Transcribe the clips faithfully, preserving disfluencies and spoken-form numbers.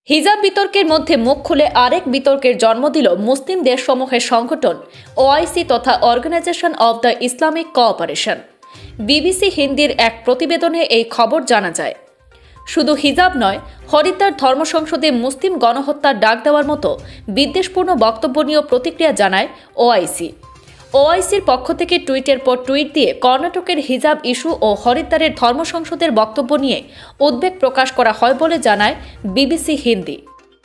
হিজাব বিতর্কের মধ্যে মুখ খুলে আরেক বিতর্কের জন্ম দিল মুসলিম দেশসমূহের সংগঠন ওআইসি তথা organisation of the Islamic cooperation. BBC হিন্দির এক প্রতিবেদনে এই খবর জানা যায়। শুধু হিজাব নয়, হরিদ্বার ধর্ম সংসদে মুসলিম গণহত্যার ডাক দেওয়ার মতো বিদ্বেষপূর্ণ বক্তব্য নিয়েও প্রতিক্রিয়া জানায় ওআইসি। ওআইসির পক্ষ থেকে টুইটের পর টুইট দিয়ে কর্ণাটকের হিজাব ইস্যু ও হরিদ্বারের ধর্ম সংসদের বক্তব্য নিয়ে উদ্বেগ প্রকাশ করা হয় বলে জানায় বিবিসি হিন্দি।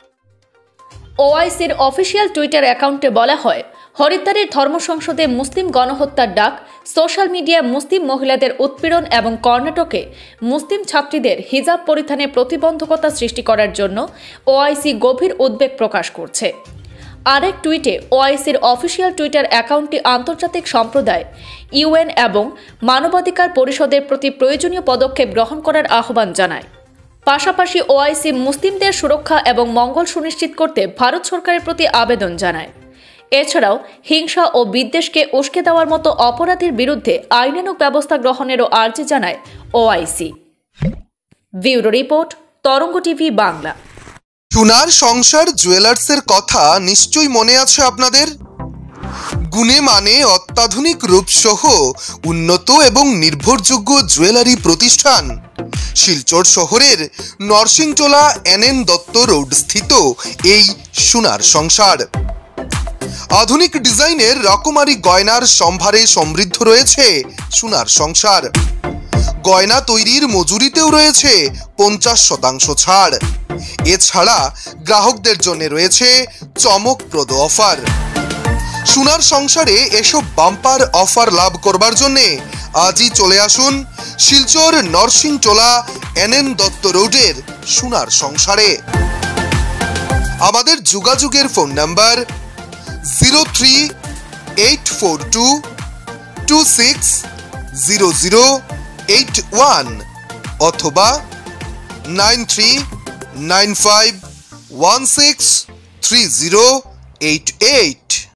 ওআইসির অফিসিয়াল টুইটার অ্যাকাউন্টে বলা হয়, হরিদ্বারের ধর্ম সংসদে মুসলিম গণহত্যার ডাক, সোশ্যাল মিডিয়ায় মুসলিম মহিলাদের উৎপীড়ন এবং কর্ণাটকে মুসলিম ছাত্রীদের হিজাব পরিধানে প্রতিবন্ধকতা সৃষ্টি করার জন্য ওআইসি গভীর উদ্বেগ প্রকাশ করছে। আরেক টুইটে ওআইসির অফিসিয়াল টুইটার অ্যাকাউন্টটি আন্তর্জাতিক সম্প্রদায়, ইউএন এবং মানবাধিকার পরিষদের প্রতি প্রয়োজনীয় পদক্ষেপ গ্রহণ করার আহ্বান জানায়। পাশাপাশি ওআইসি মুসলিমদের সুরক্ষা এবং মঙ্গল সুনিশ্চিত করতে ভারত সরকারের প্রতি আবেদন জানায়। এছাড়াও হিংসা ও বিদ্বেষকে উস্কে দেওয়ার মতো অপরাধের বিরুদ্ধে আইনানুগ ব্যবস্থা গ্রহণেরও আর্জি জানায় OIC. Bureau report, Tarang TV Bangla. Sonar Sansar জুয়েলার্সের কথা নিশ্চয়ই মনে আছে আপনাদের। গুণে মানে অত্যাধুনিক রূপসহ উন্নত এবং নির্ভরযোগ্য জুয়েলারি প্রতিষ্ঠান শিলচর শহরের Narsingtola N N Dutta road স্থিত এই সোনার সংসার। আধুনিক ডিজাইনের রকমারি গয়নার সম্ভারে সমৃদ্ধ রয়েছে সোনার সংসার। গয়না তৈরির মজুরিতেও রয়েছে পঞ্চাশ শতাংশ ছাড়। এছাড়া গ্রাহকদের জন্য রয়েছে চমকপ্রদ অফার। সোনার সংসারে এসব বাম্পার অফার লাভ করবার জন্যে আজই চলে আসুন শিলচর নরসিংটোলা এন এন দত্ত রোডের সোনার সংসারে। আমাদের যোগাযোগের phone number zero three eight four two two six zero zero eight one অথবা nine three nine five one six three zero eight eight.